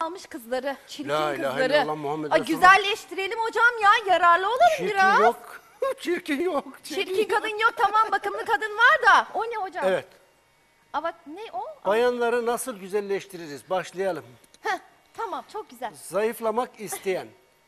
almış kızları, çirkin La ilahe kızları. illallah Muhammed Ay, Resulullah. güzelleştirelim hocam ya, yararlı olalım Çirkin biraz. yok. Çirkin yok. Çirkin kadın yok, tamam, bakımlı kadın var da. O ne hocam? Evet. Ama ne o? Bayanları nasıl güzelleştiririz? Başlayalım. Heh, tamam, çok güzel. Zayıflamak isteyen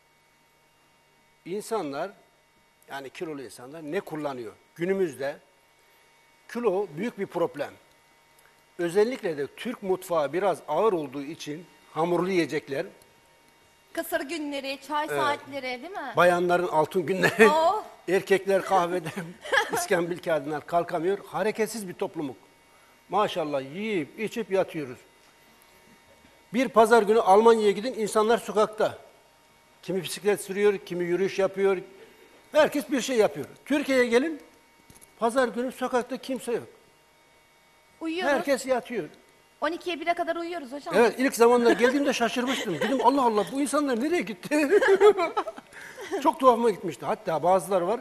insanlar, yani kilolu insanlar ne kullanıyor? Günümüzde kilo büyük bir problem. Özellikle de Türk mutfağı biraz ağır olduğu için hamurlu yiyecekler, Kısır günleri, çay saatleri değil mi? bayanların altın günleri, Oh. erkekler kahvede iskambil kağıdından kalkamıyor. Hareketsiz bir toplumuk. Maşallah yiyip içip yatıyoruz. Bir pazar günü Almanya'ya gidin, insanlar sokakta. Kimi bisiklet sürüyor, kimi yürüyüş yapıyor. Herkes bir şey yapıyor. Türkiye'ye gelin, pazar günü sokakta kimse yok. Uyuyoruz. Herkes yatıyor. 12'ye 1'e kadar uyuyoruz hocam. Evet, ilk zamanlar geldiğimde şaşırmıştım. Dedim Allah Allah, bu insanlar nereye gitti? Çok tuhafıma gitmişti. Hatta bazılar var,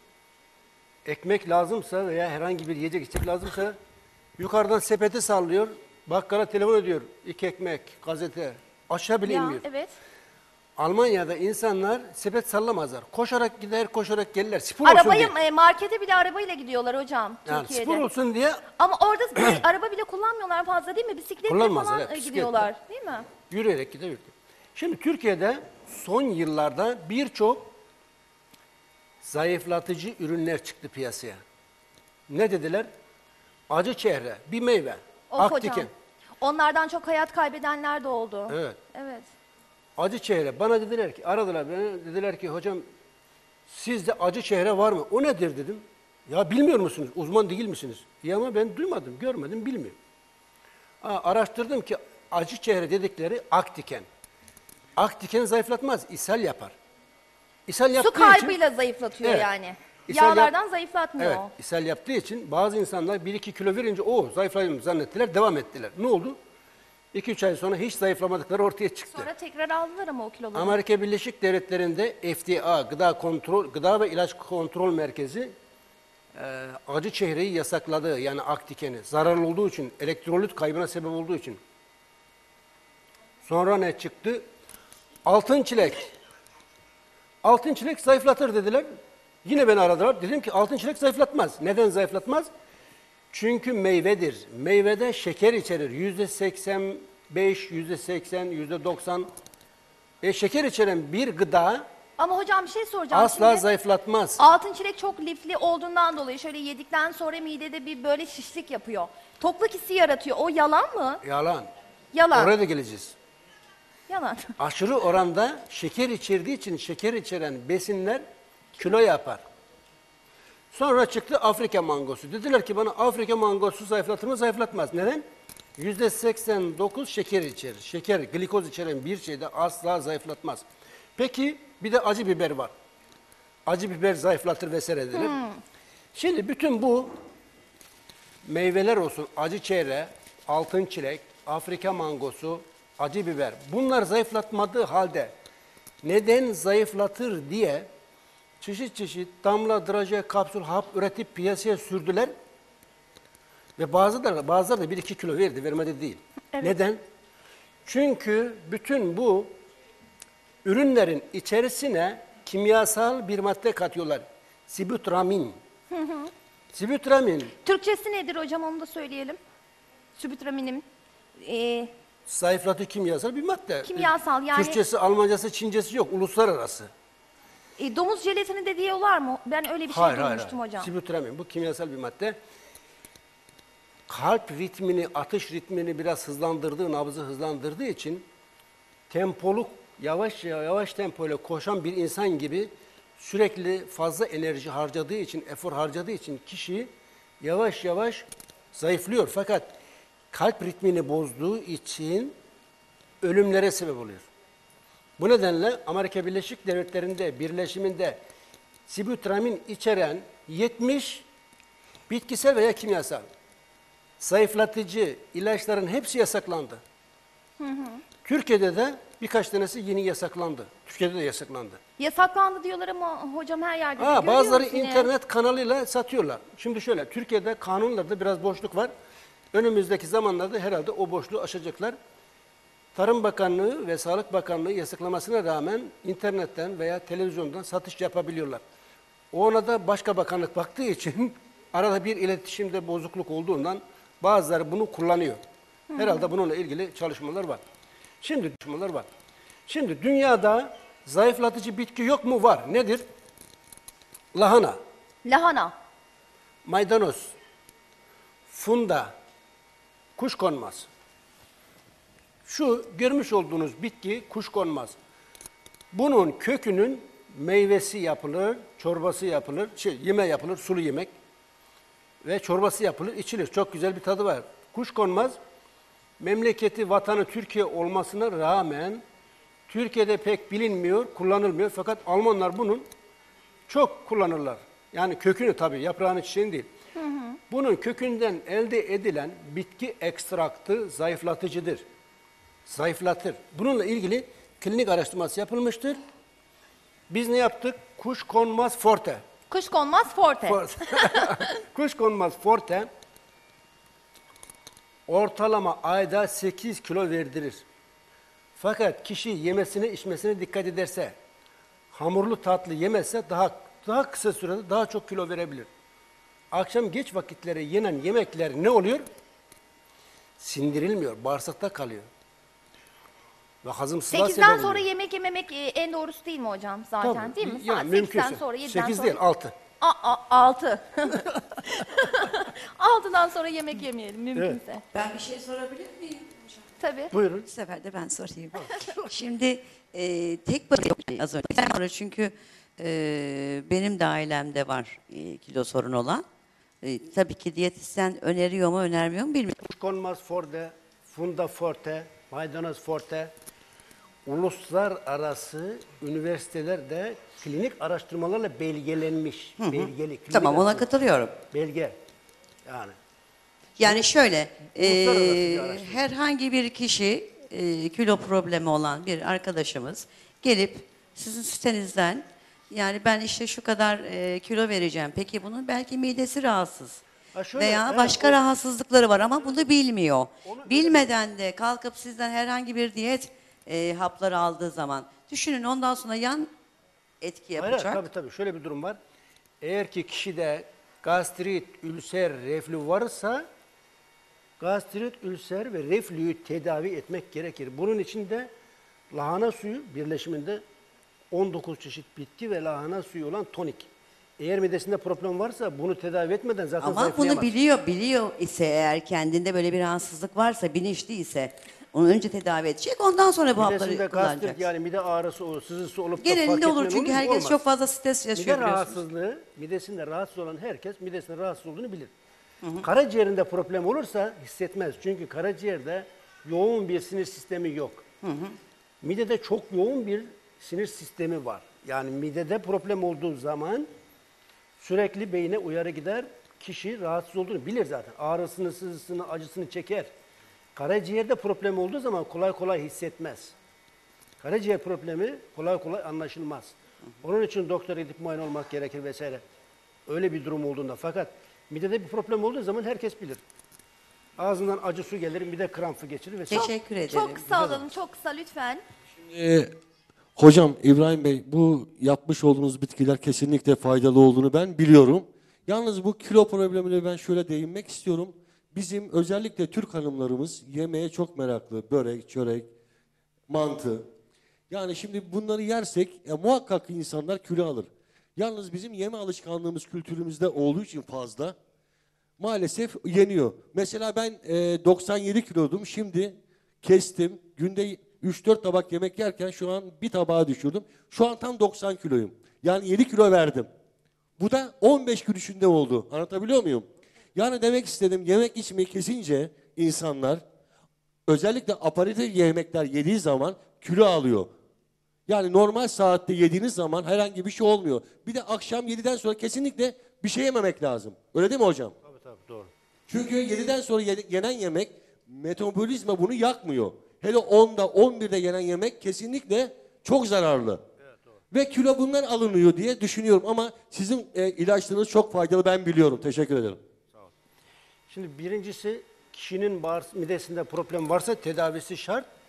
ekmek lazımsa veya herhangi bir yiyecek içecek lazımsa yukarıdan sepeti sallıyor, bakkala telefon ediyor. 2 ekmek, gazete, aşağı bile Ya, inmiyor. evet. Almanya'da insanlar sepet sallamazlar. Koşarak gider, koşarak gelirler. Spor olsun diye. Arabayı, markete bile arabayla gidiyorlar hocam Yani Türkiye'de. spor olsun diye Ama orada araba bile kullanmıyorlar fazla değil mi? Bisikletle Kullanmaz, falan evet, bisikletle. gidiyorlar değil mi? yürüyerek gidiyor. Şimdi Türkiye'de son yıllarda birçok zayıflatıcı ürünler çıktı piyasaya. Ne dediler? Acı çehre, bir meyve, Of aktiken. hocam. Onlardan çok hayat kaybedenler de oldu. Evet. Evet. Acı çehre. Bana dediler ki, aradılar beni, dediler ki hocam sizde acı çehre var mı? O nedir dedim. Ya bilmiyor musunuz? Uzman değil misiniz? Ya ama ben duymadım, görmedim, bilmiyorum. Araştırdım ki acı çehre dedikleri aktiken. Aktiken zayıflatmaz, ishal yapar. İshal Su yaptığı kaybıyla zayıflatıyor Evet. yani. İshal Yağlardan zayıflatmıyor. Evet, ishal yaptığı için bazı insanlar 1-2 kilo verince o zayıflayayım zannettiler, devam ettiler. Ne oldu? 2-3 ay sonra hiç zayıflamadıkları ortaya çıktı. Sonra tekrar aldılar ama o kiloları. Amerika Birleşik Devletleri'nde FDA, Gıda ve İlaç Kontrol Merkezi acı çehreyi yasakladı. Yani aktikeni. Zararlı olduğu için, elektrolit kaybına sebep olduğu için. Sonra ne çıktı? Altın çilek. Altın çilek zayıflatır dediler. Yine beni aradılar. Dedim ki altın çilek zayıflatmaz. Neden zayıflatmaz? Çünkü meyvedir. Meyvede şeker içerir. %85, %80, %90. Şeker içeren bir gıda Ama hocam bir şey soracağım. asla Şimdi zayıflatmaz. altın çilek çok lifli olduğundan dolayı şöyle yedikten sonra midede bir böyle şişlik yapıyor. Tokluk hissi yaratıyor. O yalan mı? Yalan. Yalan. Oraya da geleceğiz. Yalan. Aşırı oranda şeker içerdiği için şeker içeren besinler kilo yapar. Sonra çıktı Afrika mangosu. Dediler ki bana Afrika mangosu zayıflatır mı? Zayıflatmaz. Neden? %89 şeker içerir. Şeker, glikoz içeren bir şeyde asla zayıflatmaz. Peki bir de acı biber var. Acı biber zayıflatır vesaire dediler. Şimdi bütün bu meyveler olsun, acı çehre, altın çilek, Afrika mangosu, acı biber. Bunlar zayıflatmadığı halde neden zayıflatır diye çeşit çeşit damla, draje, kapsül, hap üretip piyasaya sürdüler. Ve bazıları da 1-2 kilo verdi, vermedi değil. Evet. Neden? Çünkü bütün bu ürünlerin içerisine kimyasal bir madde katıyorlar. Sibutramin. Sibutramin Türkçesi nedir hocam, onu da söyleyelim. Sübütraminim. zayıflatıcı kimyasal bir madde. Kimyasal yani. Türkçesi, Almancası, Çincesi yok, uluslararası. Domuz jelatini de diyorlar mı? Ben öyle bir şey duymuştum hocam. Sibutramin bu kimyasal bir madde. Kalp ritmini, atış ritmini biraz hızlandırdığı, nabzı hızlandırdığı için tempoluk, yavaş tempoyla koşan bir insan gibi sürekli fazla enerji harcadığı için, efor harcadığı için kişi yavaş yavaş zayıflıyor. Fakat kalp ritmini bozduğu için ölümlere sebep oluyor. Bu nedenle Amerika Birleşik Devletleri'nde birleşiminde sibutramin içeren 70 bitkisel veya kimyasal zayıflatıcı ilaçların hepsi yasaklandı. Türkiye'de de birkaç tanesi yeni yasaklandı. Türkiye'de de yasaklandı. Yasaklandı diyorlar ama hocam her yerde de görüyoruz Bazıları yine. internet kanalıyla satıyorlar. Şimdi şöyle, Türkiye'de kanunlarda biraz boşluk var. Önümüzdeki zamanlarda herhalde o boşluğu aşacaklar. Tarım Bakanlığı ve Sağlık Bakanlığı yasaklamasına rağmen internetten veya televizyondan satış yapabiliyorlar. Ona da başka bakanlık baktığı için arada bir iletişimde bozukluk olduğundan bazıları bunu kullanıyor. Herhalde bununla ilgili çalışmalar var. Şimdi dünyada zayıflatıcı bitki yok mu? Var. Nedir? Lahana, Lahana. maydanoz, funda, kuşkonmaz. Şu görmüş olduğunuz bitki kuşkonmaz. Bunun kökünün meyvesi yapılır, çorbası yapılır, yemeği yapılır, sulu yemek ve çorbası yapılır, içilir. Çok güzel bir tadı var. Kuşkonmaz, memleketi, vatanı Türkiye olmasına rağmen Türkiye'de pek bilinmiyor, kullanılmıyor. Fakat Almanlar bunun çok kullanırlar. Yani kökünü tabii, yaprağını, çiçeğini değil. Bunun kökünden elde edilen bitki ekstraktı zayıflatıcıdır. Zayıflatır. Bununla ilgili klinik araştırması yapılmıştır. Biz ne yaptık? Kuşkonmaz forte. Kuşkonmaz forte. Kuşkonmaz forte ortalama ayda 8 kilo verdirir. Fakat kişi yemesine içmesine dikkat ederse, hamurlu tatlı yemezse daha kısa sürede daha çok kilo verebilir. Akşam geç vakitlere yenen yemekler ne oluyor? Sindirilmiyor, bağırsakta kalıyor. Ve hazımsızlığa sebep 8'den oluyor. sonra yemek yememek en doğrusu değil mi hocam zaten, Tabii, değil mi? yani Saat mümkünse. 8'den sonra 7'den 8 sonra. değil, 6. 6. 6'dan sonra yemek yemeyelim mümkünse. Ben bir şey sorabilir miyim hocam? Tabii. Buyurun. Bu sefer de ben sorayım. Şimdi tek başına az önce sonra çünkü benim de ailemde var kilo sorunu olan. Tabii ki diyetisyen öneriyor mu önermiyor mu bilmiyorum. Kuşkonmaz forte, funda forte, maydanoz forte, uluslararası üniversitelerde klinik araştırmalarla belgelenmiş. Belgeli, klinik Tamam ona araştırma. katılıyorum. Belge. Yani. Yani şöyle Uluslararası bir araştırma. herhangi bir kişi kilo problemi olan bir arkadaşımız gelip sizin sitenizden yani ben işte şu kadar kilo vereceğim. Peki bunun belki midesi rahatsız. Ha şöyle, Veya evet, başka rahatsızlıkları var ama bunu bilmiyor. Onu- Bilmeden de kalkıp sizden herhangi bir diyet hapları aldığı zaman düşünün ondan sonra yan etki Hayır, yapacak. tabii şöyle bir durum var. Eğer ki kişide gastrit, ülser, reflü varsa gastrit, ülser ve reflüyü tedavi etmek gerekir. Bunun için de lahana suyu birleşiminde 19 çeşit bitki ve lahana suyu olan tonik. Eğer midesinde problem varsa bunu tedavi etmeden zaten Ama zayıflayamaz. bunu biliyor ise eğer kendinde böyle bir rahatsızlık varsa bilinçli ise onu önce tedavi edecek ondan sonra bu hapları Midesinde kullanacak. gastrit yani mide ağrısı olur, sızısı olup da Genelinde fark olur etmeyen çünkü mu? herkes Olmaz. çok fazla stres Mide yaşıyor biliyorsunuz. rahatsızlığı, midesinde rahatsız olan herkes midesinde rahatsız olduğunu bilir. Karaciğerinde problem olursa hissetmez. Çünkü karaciğerde yoğun bir sinir sistemi yok. Midede çok yoğun bir sinir sistemi var. Yani midede problem olduğu zaman sürekli beyine uyarı gider. Kişi rahatsız olduğunu bilir zaten. Ağrısını, sızısını, acısını çeker. Karaciğerde problem olduğu zaman kolay kolay hissetmez. Karaciğer problemi kolay kolay anlaşılmaz. Onun için doktora gidip muayene olmak gerekir vesaire. Öyle bir durum olduğunda. Fakat midede bir problem olduğu zaman herkes bilir. Ağzından acı su gelir, mide krampı geçirir vesaire. Teşekkür ederim. Çok kısa alalım, çok kısa lütfen. Hocam İbrahim Bey bu yapmış olduğunuz bitkiler kesinlikle faydalı olduğunu ben biliyorum. Yalnız bu kilo problemine ben şöyle değinmek istiyorum. Bizim özellikle Türk hanımlarımız yemeğe çok meraklı. Börek, çörek, mantı. Yani şimdi bunları yersek muhakkak insanlar kilo alır. Yalnız bizim yeme alışkanlığımız kültürümüzde olduğu için fazla maalesef yeniyor. Mesela ben 97 kilodum, şimdi kestim. Günde 3-4 tabak yemek yerken şu an bir tabağa düşürdüm. Şu an tam 90 kiloyum. Yani 7 kilo verdim. Bu da 15 gün içinde oldu. Anlatabiliyor muyum? Yani demek istedim, yemek içmeyi kesince insanlar özellikle aperatif yemekler yediği zaman kilo alıyor. Yani normal saatte yediğiniz zaman herhangi bir şey olmuyor. Bir de akşam 7'den sonra kesinlikle bir şey yememek lazım. Öyle değil mi hocam? Tabii doğru. Çünkü 7'den sonra yenen yemek metabolizma bunu yakmıyor. Hele 10'da 11'de yenen yemek kesinlikle çok zararlı. Evet, doğru. Ve kilo bunlar alınıyor diye düşünüyorum ama sizin ilaçlarınız çok faydalı, ben biliyorum. Teşekkür ederim. Şimdi birincisi kişinin midesinde problem varsa tedavisi şart.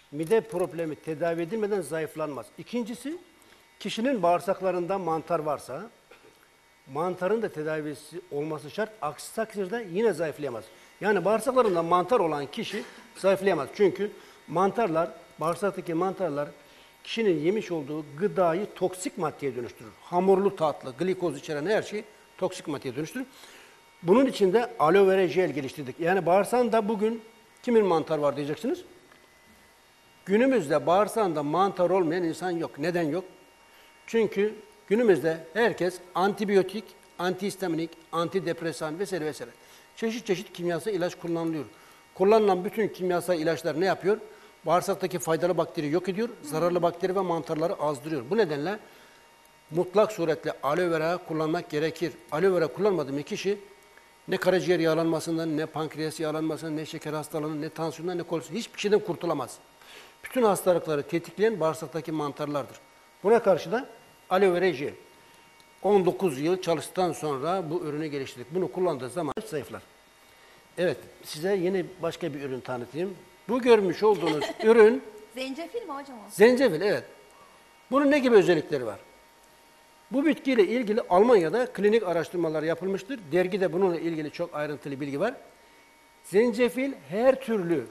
mide problemi tedavi edilmeden zayıflanmaz. İkincisi, kişinin bağırsaklarında mantar varsa, mantarın da tedavisi olması şart. Aksi takdirde yine zayıflayamaz. Yani bağırsaklarında mantar olan kişi zayıflayamaz. Çünkü mantarlar, bağırsaktaki mantarlar kişinin yemiş olduğu gıdayı toksik maddeye dönüştürür. Hamurlu tatlı, glikoz içeren her şey toksik maddeye dönüştürür. Bunun için de aloe vera jel geliştirdik. Yani bağırsağında bugün kimin mantar var diyeceksiniz? Günümüzde bağırsağında mantar olmayan insan yok. Neden yok? Çünkü günümüzde herkes antibiyotik, antihistaminik, antidepresan vesaire vesaire. Çeşit çeşit kimyasal ilaç kullanılıyor. Kullanılan bütün kimyasal ilaçlar ne yapıyor? Bağırsaktaki faydalı bakteri yok ediyor, zararlı bakteri ve mantarları azdırıyor. Bu nedenle mutlak suretle aloe vera kullanmak gerekir. Aloe vera kullanmadığı kişi ne karaciğer yağlanmasından, ne pankreas yağlanmasından, ne şeker hastalığından, ne tansiyondan, ne kolesterol hiçbir şeyden kurtulamaz. Bütün hastalıkları tetikleyen bağırsaktaki mantarlardır. Buna karşı da aloe vera jel. 19 yıl çalıştıktan sonra bu ürünü geliştirdik. Bunu kullandığı zaman zayıflar. Evet, size yeni başka bir ürün tanıtayım. Bu görmüş olduğunuz ürün Zencefil mi hocam o? zencefil, evet. Bunun ne gibi özellikleri var? Bu bitkiyle ilgili Almanya'da klinik araştırmalar yapılmıştır. Dergide bununla ilgili çok ayrıntılı bilgi var. Zencefil her türlü,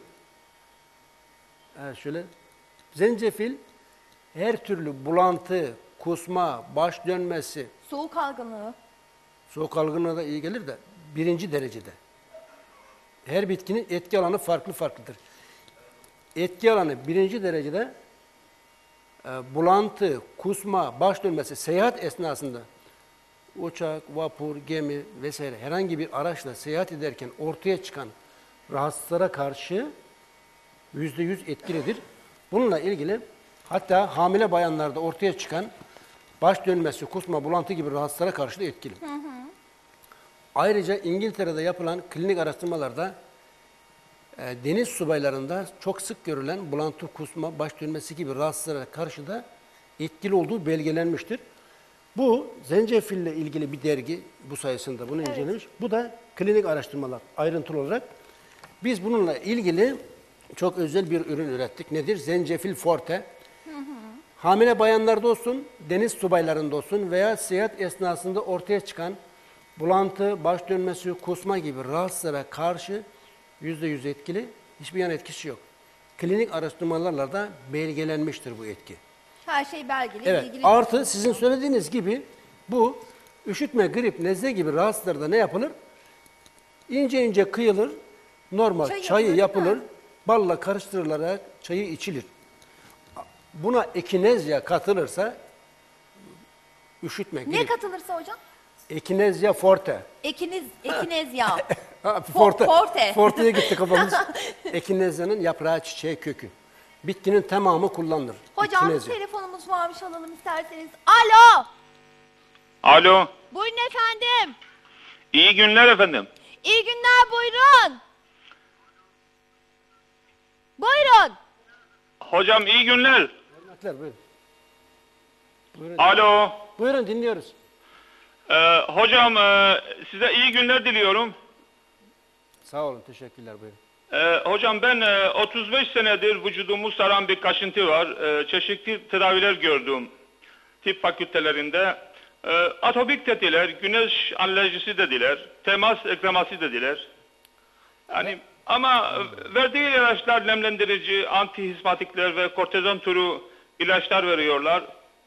zencefil her türlü bulantı, kusma, baş dönmesi, Soğuk algınlığı. soğuk algınlığına da iyi gelir de birinci derecede. Her bitkinin etki alanı farklı farklıdır. Etki alanı birinci derecede bulantı, kusma, baş dönmesi, seyahat esnasında uçak, vapur, gemi vesaire herhangi bir araçla seyahat ederken ortaya çıkan rahatsızlara karşı %100 etkilidir. Bununla ilgili hatta hamile bayanlarda ortaya çıkan baş dönmesi, kusma, bulantı gibi rahatsızlara karşı da etkili. Ayrıca İngiltere'de yapılan klinik araştırmalarda deniz subaylarında çok sık görülen bulantı, kusma, baş dönmesi gibi rahatsızlara karşı da etkili olduğu belgelenmiştir. Bu zencefille ilgili bir dergi bu sayesinde bunu incelemiş. Bu da klinik araştırmalar ayrıntılı olarak. Biz bununla ilgili çok özel bir ürün ürettik. Nedir? Zencefil Forte. Hamile bayanlarda olsun, deniz subaylarında olsun veya seyahat esnasında ortaya çıkan bulantı, baş dönmesi, kusma gibi rahatsızlara karşı %100 etkili, hiçbir yan etkisi yok. Klinik araştırmalarla da belgelenmiştir bu etki. Her şey belgeli, Evet, bilgili. artı sizin söylediğiniz gibi bu üşütme, grip, nezle gibi rahatsızlarda ne yapılır? İnce ince kıyılır, normal çayı yapılır, balla karıştırılarak çayı içilir. Buna ekinezya katılırsa üşütme, grip. Ne katılırsa hocam? Ekinezya forte. Ekinezya. Forte. Forte. Forte'ye gitti kafamız. Ekinezyanın yaprağı, çiçeği, kökü. Bitkinin tamamı kullanılır. Hocam Ekinezya. telefonumuz varmış, alalım isterseniz. Alo. Alo. Buyurun efendim. İyi günler efendim. İyi günler, buyurun. Buyurun. Hocam iyi günler. Buyurun. Buyurun. Alo. Buyurun, dinliyoruz. Hocam size iyi günler diliyorum. Sağ olun, teşekkürler, buyurun. Hocam ben 35 senedir vücudumu saran bir kaşıntı var. Çeşitli tedaviler gördüm. Tıp fakültelerinde. Atopik dediler, güneş alerjisi dediler, temas ekleması dediler. Yani ama verdiği ilaçlar nemlendirici, antihismatikler ve kortizon türü ilaçlar veriyorlar.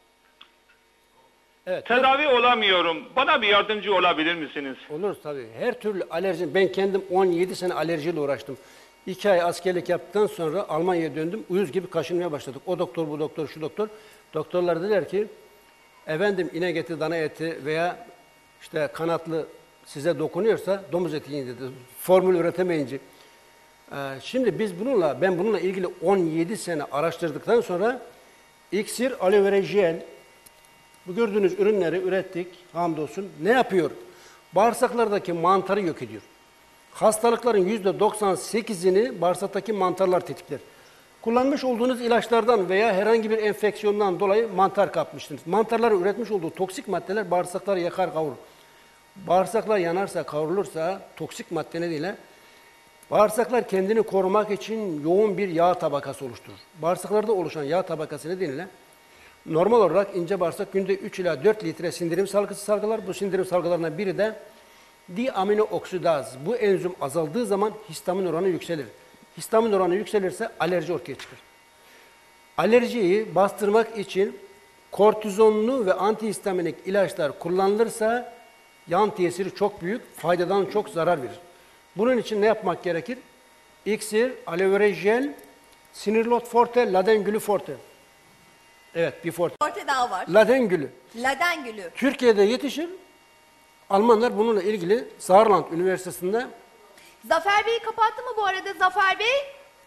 Evet. Tedavi olamıyorum. Bana bir yardımcı olabilir misiniz? Olur tabii. Her türlü alerji. Ben kendim 17 sene alerjiyle uğraştım. 2 ay askerlik yaptıktan sonra Almanya'ya döndüm. Uyuz gibi kaşınmaya başladık. O doktor, bu doktor, şu doktor. Doktorlar dediler ki, efendim inek eti, dana eti veya işte kanatlı size dokunuyorsa domuz eti yiyin dedi. Formül üretemeyince. Şimdi ben bununla ilgili 17 sene araştırdıktan sonra iksir, aloe vera jel, bu gördüğünüz ürünleri ürettik hamdolsun. Ne yapıyor? Bağırsaklardaki mantarı yok ediyor. Hastalıkların %98'ini bağırsaktaki mantarlar tetikler. Kullanmış olduğunuz ilaçlardan veya herhangi bir enfeksiyondan dolayı mantar kapmışsınız. Mantarların üretmiş olduğu toksik maddeler bağırsakları yakar, kavurur. Bağırsaklar yanarsa, kavrulursa toksik madde nedeniyle Bağırsaklar kendini korumak için yoğun bir yağ tabakası oluşturur. Bağırsaklarda oluşan yağ tabakası nedeniyle normal olarak ince bağırsak günde 3 ila 4 litre sindirim salgısı salgılar. Bu sindirim salgılarından biri de diaminooksidaz. Bu enzim azaldığı zaman histamin oranı yükselir. Histamin oranı yükselirse alerji ortaya çıkar. Alerjiyi bastırmak için kortizonlu ve antihistaminik ilaçlar kullanılırsa yan tesiri çok büyük, faydadan çok zarar verir. Bunun için ne yapmak gerekir? İksir, aloe vera jel, sinirlot forte, laden gülü forte. Evet, bir forte. Forte daha var. Laden gülü. Laden gülü. Türkiye'de yetişir. Almanlar bununla ilgili Saarland Üniversitesi'nde Zafer Bey kapattı mı bu arada Zafer Bey?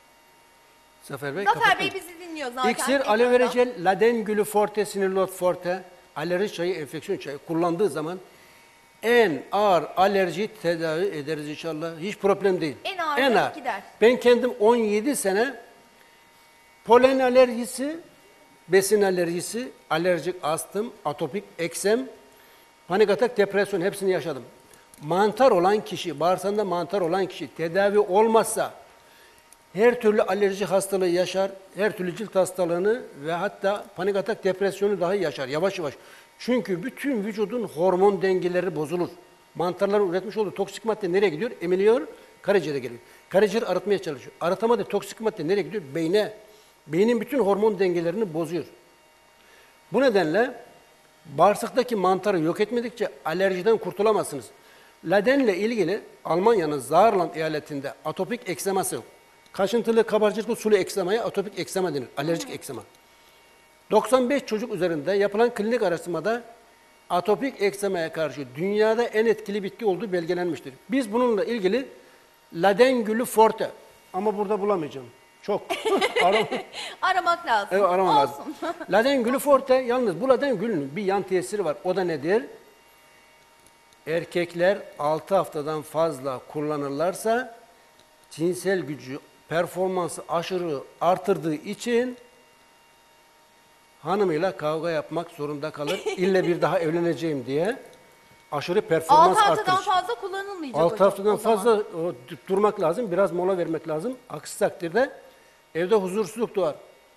Zafer Bey Zafer kapattı Bey mı? bizi dinliyor zaten. İksir, aloe vera ekranda. jel, laden gülü forte, sinirlot forte, alerji çayı, enfeksiyon çayı kullandığı zaman en ağır alerji tedavi ederiz inşallah. Hiç problem değil. En ağır gider. Ben kendim 17 sene polen alerjisi, besin alerjisi, alerjik astım, atopik eksem, panik atak, depresyon hepsini yaşadım. Mantar olan kişi, bağırsağında mantar olan kişi tedavi olmazsa her türlü alerji hastalığı yaşar, her türlü cilt hastalığını ve hatta panik atak, depresyonu dahi yaşar yavaş yavaş. Çünkü bütün vücudun hormon dengeleri bozulur. Mantarların üretmiş olduğu toksik madde nereye gidiyor? Emiliyor, karaciğere geliyor. Karaciğer arıtmaya çalışıyor. Arıtamadığı toksik madde nereye gidiyor? Beyne. Beynin bütün hormon dengelerini bozuyor. Bu nedenle bağırsaktaki mantarı yok etmedikçe alerjiden kurtulamazsınız. Ladenle ilgili Almanya'nın Saarland eyaletinde atopik ekseması, kaşıntılı, kabarcıklı, sulu eksemaya atopik eksema denir. Alerjik eksema. 95 çocuk üzerinde yapılan klinik araştırmada atopik eksemaya karşı dünyada en etkili bitki olduğu belgelenmiştir. Biz bununla ilgili laden gülü forte ama burada bulamayacağım. Çok. Aramak lazım. Evet, aramam lazım. Olsun. Laden gülü forte, yalnız bu laden gülünün bir yan tesiri var. O da nedir? Erkekler 6 haftadan fazla kullanırlarsa cinsel gücü, performansı aşırı artırdığı için hanımıyla kavga yapmak zorunda kalır. İlle bir daha evleneceğim diye aşırı performans 6 haftadan artırır. fazla kullanılmayacak 6 hocam haftadan o zaman. fazla durmak lazım, biraz mola vermek lazım. Aksi takdirde evde huzursuzluk doğar.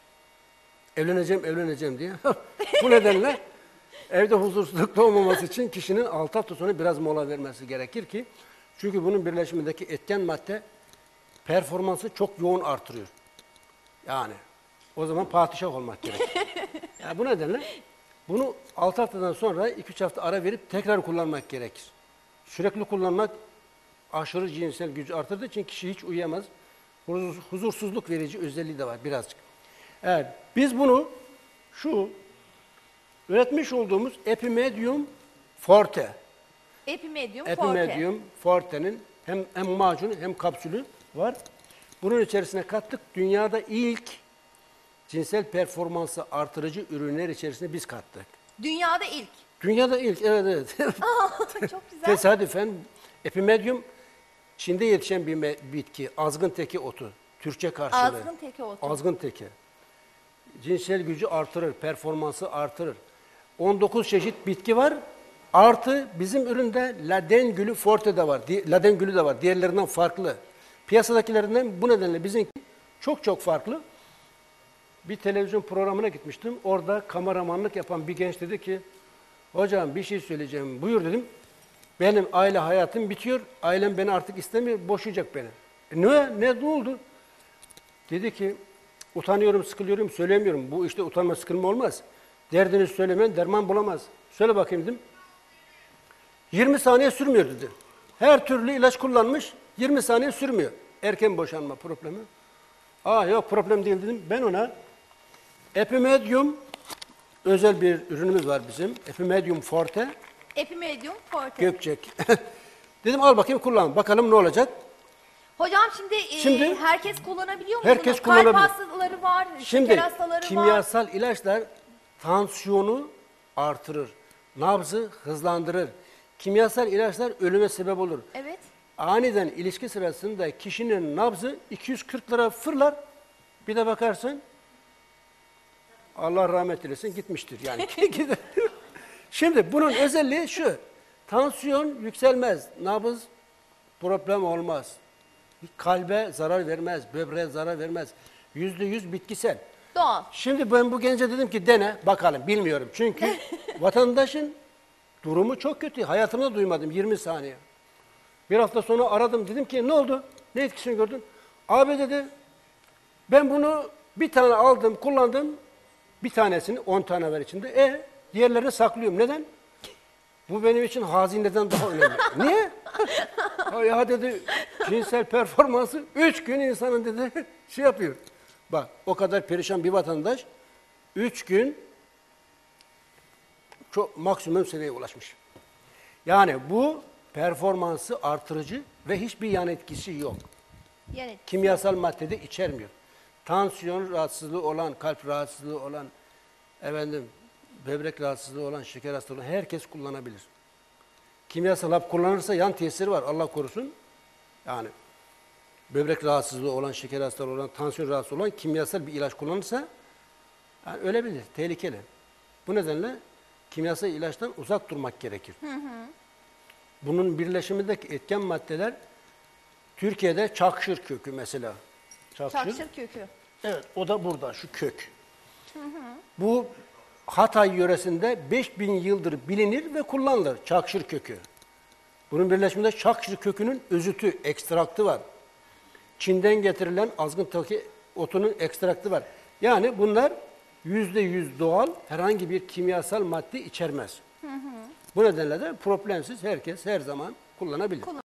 Evleneceğim diye. Bu nedenle evde huzursuzluk doğmaması için kişinin 6 hafta sonra biraz mola vermesi gerekir ki, çünkü bunun birleşimindeki etken madde performansı çok yoğun artırıyor. Yani o zaman padişah olmak gerekir. Yani bu nedenle bunu 6 haftadan sonra 2-3 hafta ara verip tekrar kullanmak gerekir. Sürekli kullanmak aşırı cinsel gücü artırdığı için kişi hiç uyuyamaz. Huzursuzluk verici özelliği de var birazcık. Evet, biz bunu şu üretmiş olduğumuz Epimedium forte, Epimedium, Epimedium forte'nin hem macunu hem kapsülü var. Bunun içerisine kattık. Dünyada ilk cinsel performansı artırıcı ürünler içerisine biz kattık. Dünyada ilk. Dünyada ilk, evet. Çok güzel. Tesadüfen Epimedium Çin'de yetişen bir bitki. Azgın teki otu. Türkçe karşılığı. Azgın teki otu. Azgın teki. Cinsel gücü artırır, performansı artırır. 19 çeşit bitki var. Artı bizim üründe laden gülü forte de var. Laden gülü de var. Diğerlerinden farklı. Piyasadakilerinden bu nedenle bizimki çok farklı. Bir televizyon programına gitmiştim. Orada kameramanlık yapan bir genç dedi ki, hocam bir şey söyleyeceğim. Buyur dedim. Benim aile hayatım bitiyor. Ailem beni artık istemiyor. Boşayacak beni. Ne oldu? Dedi ki, utanıyorum, sıkılıyorum, söylemiyorum. Bu işte utanma, sıkılma olmaz. Derdini söylemeyen derman bulamaz. Söyle bakayım dedim. 20 saniye sürmüyor dedi. Her türlü ilaç kullanmış, 20 saniye sürmüyor. Erken boşanma problemi. Yok problem değil dedim. Ben ona Epimedium, özel bir ürünümüz var bizim. Epimedium forte, Epimedium forte. gökçek. Dedim al bakayım kullan, bakalım ne olacak. Hocam Şimdi herkes kullanabiliyor mu herkes bunu? kullanabilir. Kalp hastaları var, Şimdi şeker hastaları var. kimyasal ilaçlar tansiyonu artırır, nabzı hızlandırır. Kimyasal ilaçlar ölüme sebep olur. Evet. Aniden ilişki sırasında kişinin nabzı 240 lira fırlar. Bir de bakarsın Allah rahmet eylesin gitmiştir yani. Şimdi bunun özelliği şu. Tansiyon yükselmez. Nabız problem olmaz. kalbe zarar vermez, böbreğe zarar vermez. %100 bitkisel. Doğal. Şimdi ben bu gence dedim ki dene bakalım, bilmiyorum. Çünkü vatandaşın durumu çok kötü. Hayatımda duymadım 20 saniye. Bir hafta sonra aradım, dedim ki ne oldu? Ne etkisini gördün? Abi dedi, ben bunu bir tane aldım, kullandım. Bir tanesini 10 tane var içinde. Diğerlerini saklıyorum. Neden? Bu benim için hazineden daha önemli. Niye? Ya dedi, cinsel performansı 3 gün insanın dedi şey yapıyor. Bak o kadar perişan bir vatandaş 3 gün çok maksimum seviyeye ulaşmış. Yani bu performansı artırıcı ve hiçbir yan etkisi yok. Yani Kimyasal maddede içermiyor. Tansiyon rahatsızlığı olan, kalp rahatsızlığı olan, böbrek rahatsızlığı olan, şeker hastalığı olan herkes kullanabilir. Kimyasal hap kullanırsa yan tesiri var, Allah korusun. Yani böbrek rahatsızlığı olan, şeker hastalığı olan, tansiyon rahatsızlığı olan kimyasal bir ilaç kullanırsa yani ölebilir, tehlikeli. Bu nedenle kimyasal ilaçtan uzak durmak gerekir. Bunun birleşimindeki etken maddeler Türkiye'de çakşır kökü mesela. çakşır kökü. Evet, o da burada, şu kök. Bu Hatay yöresinde 5000 yıldır bilinir ve kullanılır çakşır kökü. Bunun birleşiminde çakşır kökünün özütü, ekstraktı var. Çin'den getirilen azgın taki otunun ekstraktı var. Yani bunlar %100 doğal, herhangi bir kimyasal madde içermez. Bu nedenle de problemsiz herkes her zaman kullanabilir.